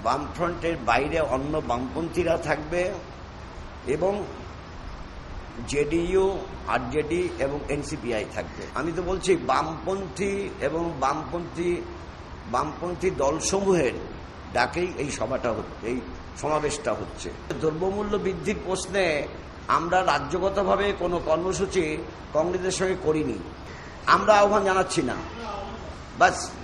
বামফ্রন্টের বাইরে অন্য বামপন্থীরা থাকবে এবং জেডিইউ, আরজেডি এবং এনসিপিআই থাকবে। আমি তো বলছি বামপন্থী এবং বামপন্থী দলসমূহের ডাকেই এই সভাটা হচ্ছে, এই সমাবেশটা হচ্ছে। দ্রব্যমূল্য বৃদ্ধির প্রশ্নে আমরা রাজ্যগতভাবে কোনো কর্মসূচি কংগ্রেসের সঙ্গে করিনি, আমরা আহ্বান জানাচ্ছি না, বাস।